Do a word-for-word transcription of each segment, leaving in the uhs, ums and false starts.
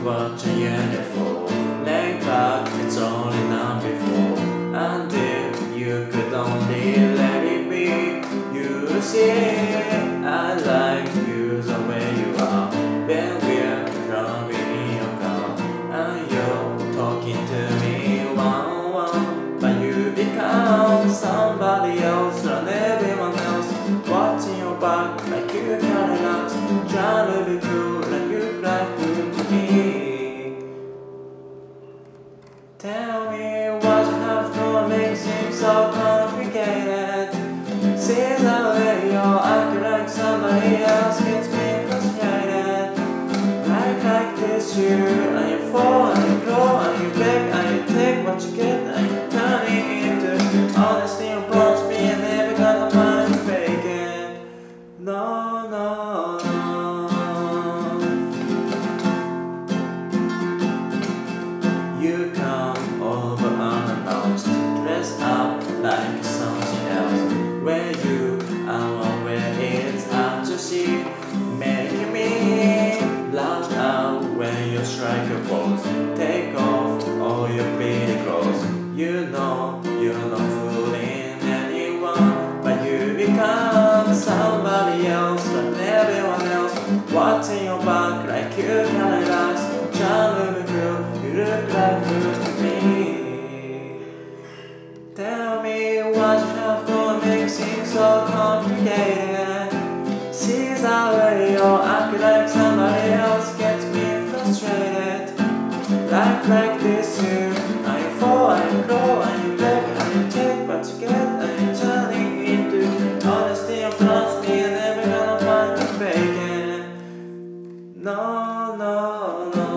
watching uniform. Lay back, it's only now before. And if you could only let it be, you see, I like you the way you are. When we're driving in your car, and you're talking to me one one, but you become somebody else and everyone else. Watching your back like you can relax, trying to be cool and you like good to me. Tell me what you have to make seem so complicated. See the way you're acting like somebody else gets me frustrated. Like like this you, and you fall and you grow and you beg and you take what you get and you turn it into honesty and promise me and never gonna find you faking. No, no, no. You come over unannounced, dressed up like something else. Where you are, where it's hard to see, making me laugh out when you strike a pose. Take off all your pretty clothes. You know you're not fooling anyone, but you become somebody else than everyone else. Watching your back like you can relax, trying to be cool, you look like good to me. Tell me what you have to make seem so complicated. See the way you're acting like somebody else gets me frustrated. Life like this you, and you fall and you grow and you beg and you take what you get and you turn it into honesty and trust me and never gonna find you faking. No, no, no.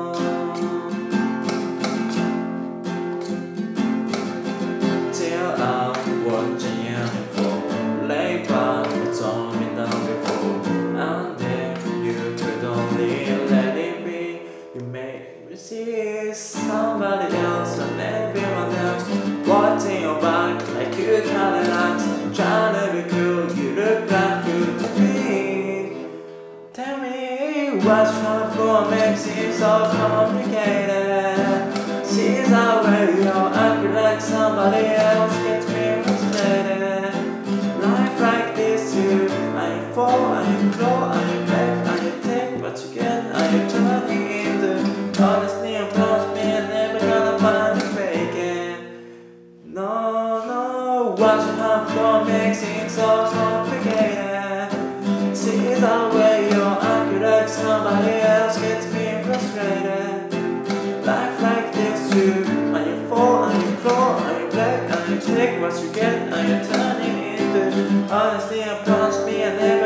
Till I'm watching you before, lay back, it's all been done before. And if you could only let it be, you make me see somebody else and everyone else. Watching your back like you can relax, trying to be cool, you look like good to me. Tell me what's wrong for makes it so complicated. See the way you're acting like somebody else gets me frustrated. Life like this you, and you fall and you grow and you beg and you take what you get and you turn it into honesty and promise me and never gonna find you faking. No, no, what you have for makes it so complicated. See the way you're acting like somebody else gets me frustrated. Life like this you, and you fall and you grow and you beg and you take what you get and you turn it into honesty and promise me and never